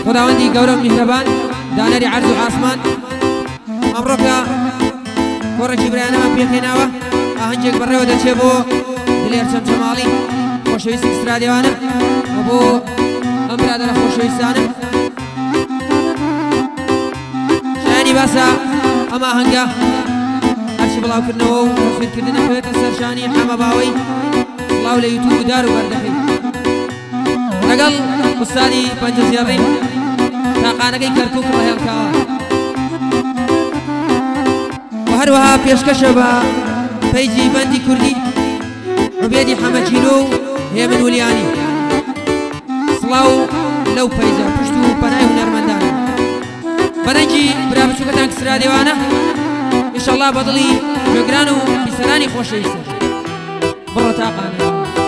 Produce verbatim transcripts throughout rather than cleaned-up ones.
خداوندی گەورە و میهرەبان دانەری عەرز و ئاسمان ئەمڕۆکە گۆڕێکی برایانەمان پێکهێناوە ئاهەنگێک بەڕێوە دەچێت بۆ دلێر چەمچەماڵی خۆشەویستی ئیسرادێوانە و بۆ ئەم برادەرە خۆشەویستانە شایانی باسە ئەم ئاهەنگە هەرچی بڵاوکردنەوە و تەسویرکردن دەکەوێتە سەرشانی حەمە باوەی سڵاو لە یوتیوب و دار و بەردەکەی لەگەڵ ئوستادی پەنجەزیێڕی تاقانەکەی کەرکووک ڕەهێڵکاوە و هەروەها پێشکەشە بە پەیجی بەندی کوردی عوبێدی حەمەجیلۆ و هێمن ولیانی سڵاو لەو پەیجە پشت و پەنای هونەرمەندانە بەرەنگی برا بچووکەتان کسرادێوانە ئینشەڵڵا بەدڵی گوێگران و بیسەرانی خۆشەویستە بڕۆ تاقانە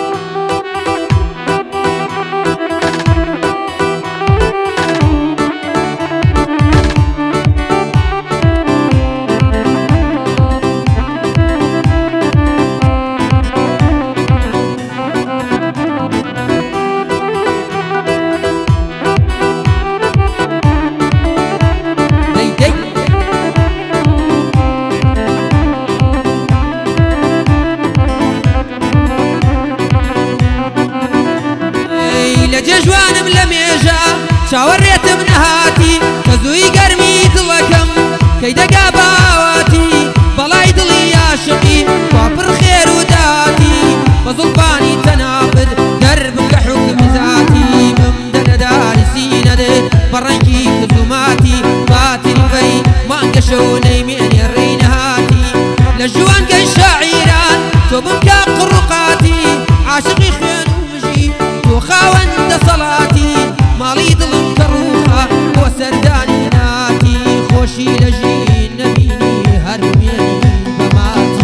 جوانم لمێژە چاوەڕێتم نەهاتی کە زووی گەرمی دڵەکەم کەی دەگا باواتی بەڵای دڵی عاشقی خواپڕ خێر و داتی بە زوڵبانی تەناقد دەربکە حوکم زاتی بمدە لە داری سینەدێ بەڕەنگی کزوماتی باتریفەی مانگە شەونەی مێنێ ڕێی نەهاتی لە ژوانگەی شاعیران تۆ بمکە قڕوقاتی عاشقی خوێن و مژی تۆ خاوەندە سەڵاتی ماڵی دڵم کە ڕووخە بۆ سەردانی ناتی خۆشی لە ژین نەبینی هەر بمێنی بەماتی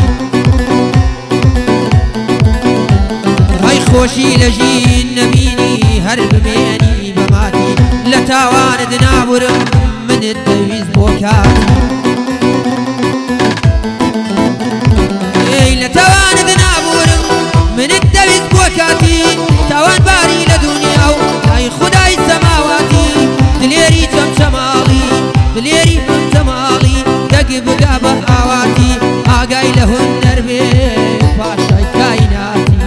ئەی خۆشی لە ژین نەبینی هەر بمێنی بەماتی لە تاوانت نابورم منت دەویست بۆ کاتی ئەی لە تاوانت نابورم منت دەویست بۆ کاتی تاوان باری لە دنیا و لای خودای سەماواتی دلێری چەمچەماڵی دلێری چەمچەماڵی دەگ بگا بە ئاواتی ئاگای لە هونەر بێ پاشای کایناتی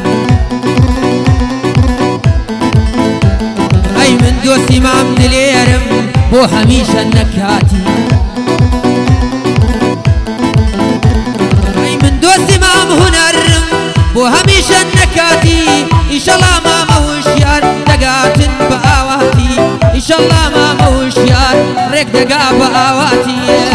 ئەی من دۆستی مام دلێرم بۆ هەمیشە نەکاتی ئەی من دۆستی مام هونەرم بۆ هەمیشە نەکاتی ئینشەڵڵا مامە وشیار دەگاتن بە ئاواتی ئینشەڵڵا مامە وشیار ڕێک دەگا بە ئاواتی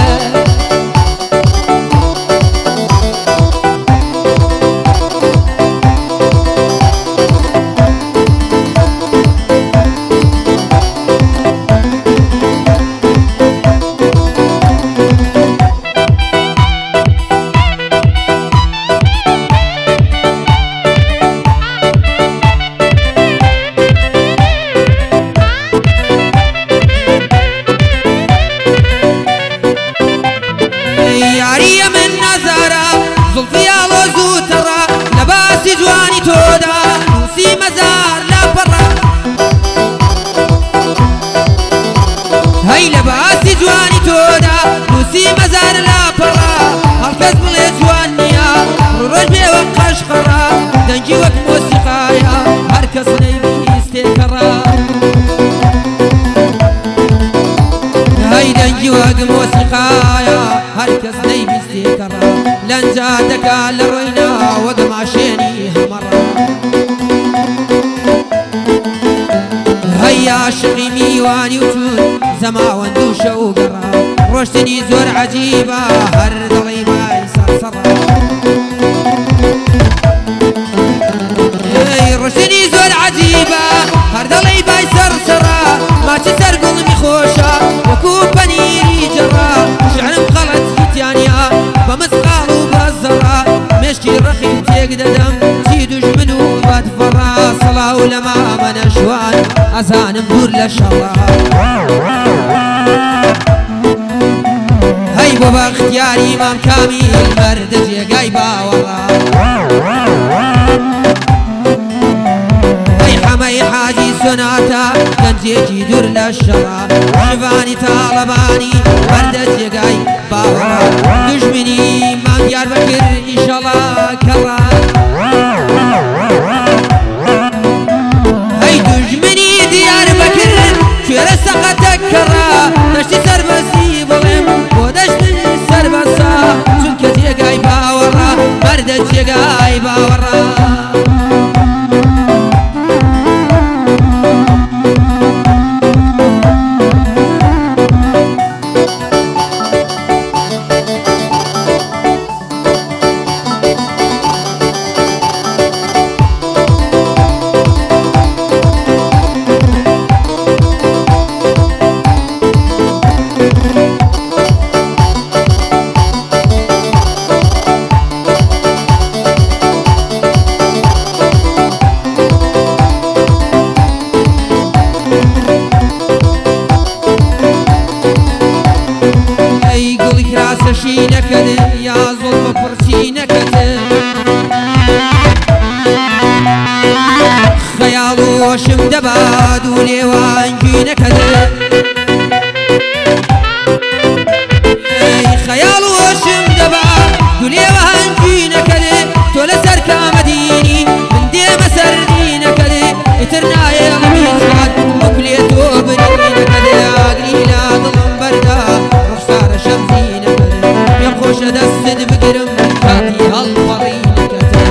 یاریە من نەزارە زوڵفیا لۆ زووتەڕە لە باسی جوانی تۆدا نووسی مەزار لاپەڕە هەی لە باسی جوانی تۆدا نووسی مەزار لاپەڕە هەڵکەس بڵێ جوان نییە ڕۆژ بێوە قەشقەڕە دەنگی وەک مۆسیقایە هەر کەس نەیویستێکەڕە هەی دەنگی وەک مۆسیقایە هەر کەس نەیویستێکەڕە لەنجا دەکا لە ڕۆینا وەک ماشێنی هەمەڕە هەی عاشقی میوانی و چون زەماوەند و شەو گەڕا ڕۆشتنی زۆر عەجیبە هەر دڵی بای سەرسەڕە ڕۆشتنی زۆر عەجیبە هەر دڵی بای سەرسەڕە ماچی سەر گوڵمی خۆشە وەکو پەنیری جەڕە شعرم خەڵەت هیتیانیا بە مسقاڵ و بەزەڕە مێشکی ڕەخیم تێک دەدەم چی دوژمن و بەدفەڕە سەڵاو لە مامە نەشوان ئەزانم دوور لە شەڕە هەی بۆ بەختیاری مام کامیل مەردە جێگای باوەڕە هەی حەمەی حاجی سۆناتا گەنجێکی دوور لە شەڕا شڤانی تاڵەبانی بەردە جێگای باوەڕا دوژمنی مان دیار بەکرد ئیشەڵا کەڕا هەی دوژمنی دیار بەکرد کوێرە سەقەتە کەڕا دەشتی سەربەسی بڵێم بۆ دەشتن سەربەسا چونکە جێگای باوەڕا بەردە جێگای باوەڕا سشی نکده یا ظلم پرچی نکده خیال وشم دباد و لیوانجی نکده خیال وشم دباد و لیوانجی نکده تو لسر کامدینی من دیم سردی نکده اترنای غمیزاد مکلیتو بنی نکده آگری لا ظلم بردا رفصار شمزی خوش دست بگیرم کاتی هەڵپەڕی نەکەتە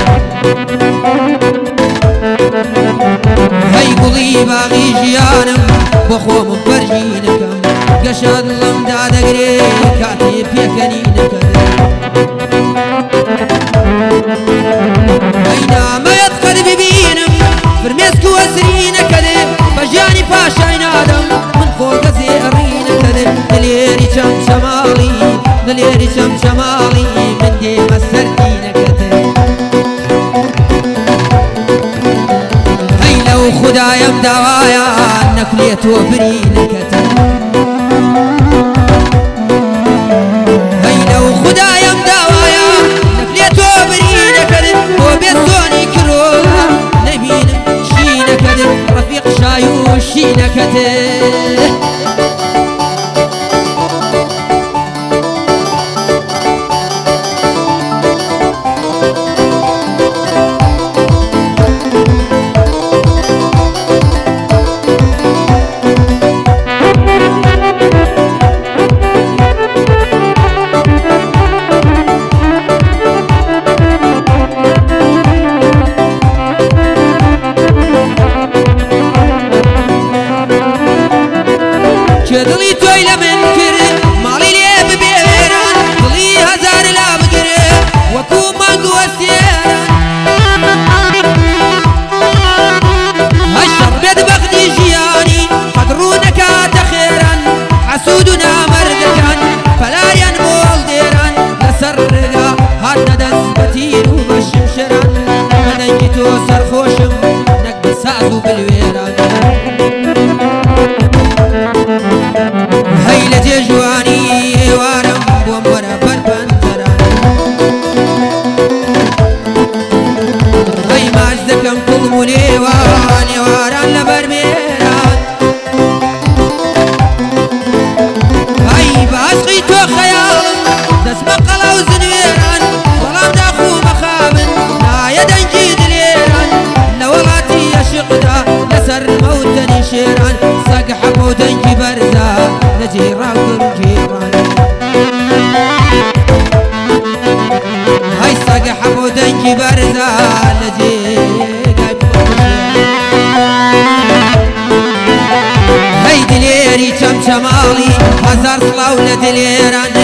هەی گوڵی باغی ژیانم بۆ خۆم بەرژی نەکەم گەشە دڵمدا دەگرێ کاتی پێکەنی نەکەتە هەی نامەیەت قەت ببینم فرمێسک وەسری نەکەدێ بە ژیانی پاشای نادەم من خۆگە زێڕی نەکەدێ دلێری چەم چەماڵی دلێری چەم چەماڵی من دێمە سەردی نەکەتێ هەی لەو خودایم داوایە نەکولێتۆ بری نەکەتە هەی لەو خودایم داوایە نەکولێتۆ بری نەکەدێ بۆ بێزۆنی کرۆ نەبینم شی نەکەدێ ڕەفیق شای و شی نەکەتێ دڵی تۆی لە من کرد ماڵی لێ ببێ وێران دڵی هەزار لا بگرێ وەکو مانگ وەستێران هەشەڕ بێت بەختی ژیانی قەت ڕوو نەکاتە خێران حەسوود و نامەردەکان پەلایان بۆڵ دێران لەسەر ڕێگا هاتنە دەست بە تیر و بە شمشێران بە دەنگی تۆ سەرخۆشم نەک بە ساز و بلوێران هەی لە جێژوانی ئێوارم بۆم وەرە بەر پەنجەران هەی ماچ دەکەم کوڵم و لێوان ئێواران لە بەرمێران هەی بە عەشقی تۆ خەیاڵم دەست بە قەڵاو زنوێران بەڵام داخومە خابن نایە دەنگی دلێران لە وڵاتی عەشقدا لەسەر مەوتەنی شێران سەگ حەمە و دەنگی بەرزە لە جێڕاو گەڕ و جێڕان هەی سەگ حەمە و دەنگی بەرزە لە جێگای هەی دلێری چەمچەماڵی هەزار سڵاو لە دلێران